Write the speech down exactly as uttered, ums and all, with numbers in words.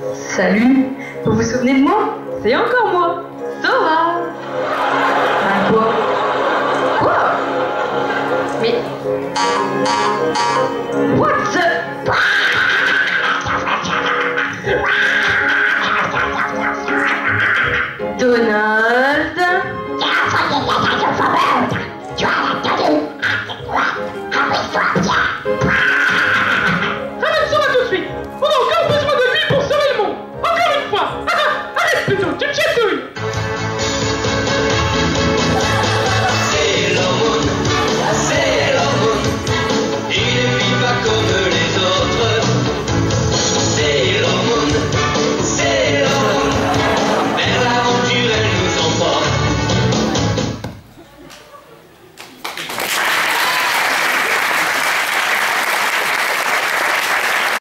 Salut, vous vous souvenez de moi? C'est encore moi, Sora. Ben quoi? Quoi? Mais... What the...